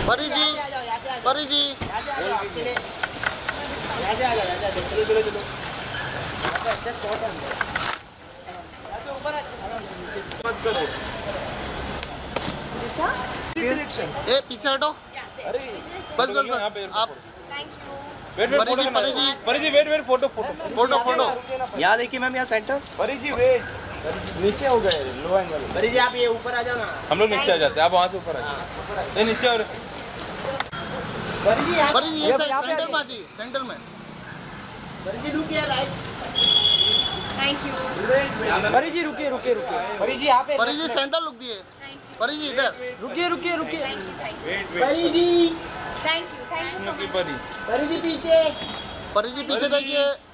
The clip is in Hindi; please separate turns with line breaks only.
परी जी, परी जी, ए पीछे हटो। बस बस बस आप
wait Pari ji wait photo
photo photo.
यहाँ देखिए मैम, यहाँ सेंटर।
परी जी वेट, नीचे हो गए लो एंगल।
परी जी आप ये ऊपर आ जाओ ना।
हम लोग नीचे आ जाते हैं, आप वहाँ से ऊपर आ जाओ। नीचे और
परी जी ये सेंटर में जी, सेंटर में।
परी जी रुकिए, राइट।
Thank you.
परी जी रुकिए रुकिए रुकिए। परी जी यहाँ पे।
परी जी सेंटर लुक दिए। परी जी इधर
रुकिए रुकिए रुकिए।
Thank you
Pari ji,
thank you so much.
Pari ji पीछे।
परी जी पीछे देखिए।